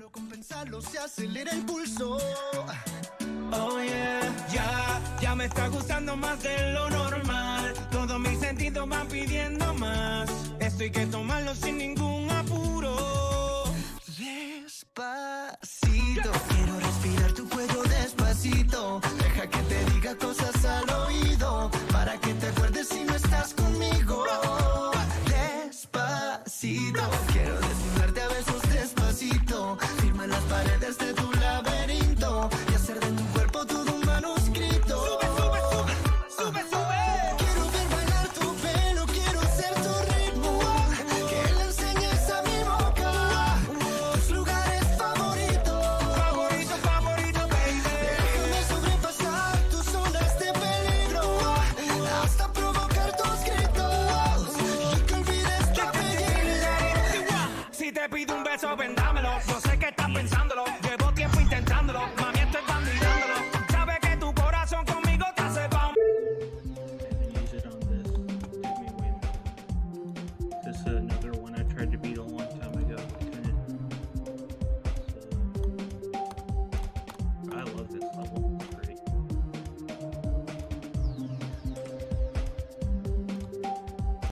Solo con pensarlo se acelera el pulso. Oh yeah, ya me está gustando más de lo normal. Todos mis sentidos van pidiendo más. Esto hay que tomarlo sin ningún apuro. Despacito, quiero respirar tu cuello despacito. Deja que te diga cosas al oído, para que te acuerdes si no estás conmigo. Despacito, quiero desnudarte a besos despacito. Firma las paredes de tu laberinto y hacer de tu cuerpo todo un manuscrito. Sube, sube, sube, sube, sube. Quiero ver bailar tu pelo, quiero ser tu ritmo. Que le enseñes a mi boca tus lugares favoritos. Favorito, favorito, baby. Déjame sobrepasar tus zonas de peligro, hasta provocar tus gritos y que olvides tu apellido. Si te pido un beso, vendámelo. No sé qué estás pensando.